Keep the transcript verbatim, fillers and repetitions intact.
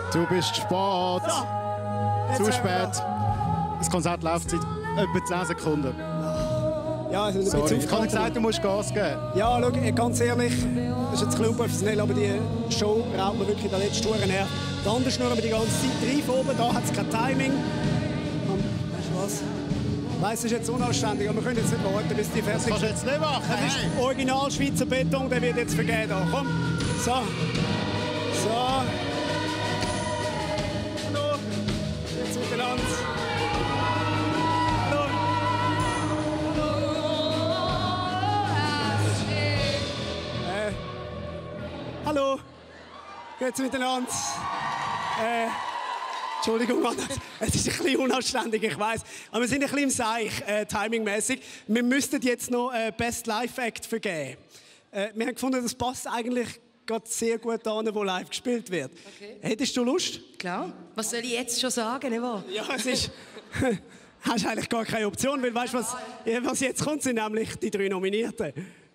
Du bist spät. So. Zu spät. Das Konzert läuft seit etwa zehn Sekunden. Ja, also Sorry, ich habe gesagt, du musst Gas geben. Ja, schau, ganz ehrlich, das ist jetzt ein bisschen unprofessionell, aber die Show raubt mir wirklich den letzten Touren her. Die anderen schnurren wir die ganze Zeit rein von oben, da hat es kein Timing. Und, weißt du was? Weiss, es ist jetzt unanständig, aber wir können jetzt nicht warten, bis die fertig sind. Das kannst du jetzt nicht machen. Das ist Hey. Original Schweizer Beton, der wird jetzt vergeben. Da. Komm, so. So. Hallo. Jetzt miteinander. Hallo. Äh. Hallo. Jetzt miteinander. Äh. Entschuldigung, Mann, es ist ein bisschen unanständig, ich weiß. Aber wir sind ein bisschen im Seich, äh, timingmäßig. Wir müssten jetzt noch äh, Best Live Act vergeben. Äh, wir haben gefunden, das passt eigentlich gerade sehr gut an, wo live gespielt wird. Okay. Hättest du Lust? Klar. Was soll ich jetzt schon sagen, nicht wahr? Ja, es ist... hast eigentlich gar keine Option, weil weißt du, was, was jetzt kommt, sind nämlich die drei Nominierten.